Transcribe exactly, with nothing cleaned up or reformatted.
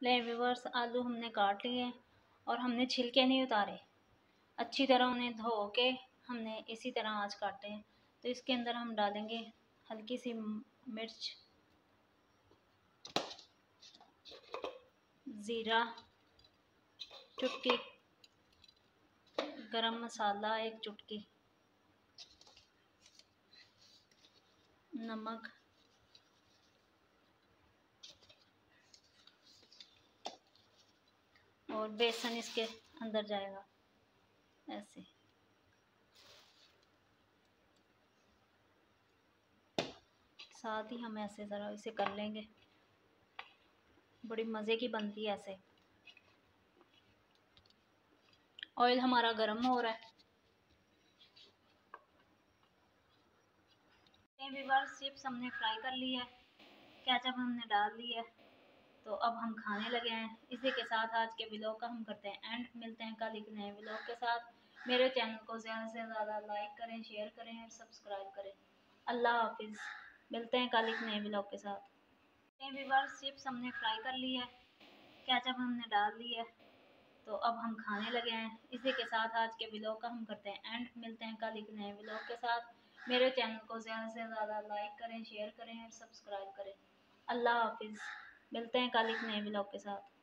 ले व्यूअर्स, आलू हमने काट लिए और हमने छिलके नहीं उतारे, अच्छी तरह उन्हें धो के हमने इसी तरह आज काटे हैं। तो इसके अंदर हम डालेंगे हल्की सी मिर्च, ज़ीरा, चुटकी गरम मसाला, एक चुटकी नमक, और बेसन इसके अंदर जाएगा ऐसे। साथ ही हम ऐसे ज़रा इसे कर लेंगे, बड़ी मज़े की बनती है ऐसे। ऑयल हमारा गर्म हो रहा है। व्यूअर्स, चिप्स हमने फ्राई कर ली है, केचप हमने डाल ली है, तो अब हम खाने लगे हैं। इसी के साथ आज के व्लॉग का हम करते हैं एंड। मिलते हैं कल एक नए व्लॉग के साथ। मेरे चैनल को ज़्यादा से ज़्यादा लाइक करें, शेयर करें और सब्सक्राइब करें। अल्लाह हाफिज़। मिलते हैं कल एक नए व्लॉग के साथ। व्यूअर्स, चिप्स हमने फ्राई कर ली है, केचप हमने डाल ली है, तो अब हम खाने लगे हैं। इसी के साथ आज के व्लॉग का हम करते हैं एंड। मिलते हैं कल एक नए व्लॉग के साथ। मेरे चैनल को ज़्यादा से ज़्यादा लाइक करें, शेयर करें और सब्सक्राइब करें। अल्लाह हाफिज़। मिलते हैं कल एक नए व्लॉग के साथ।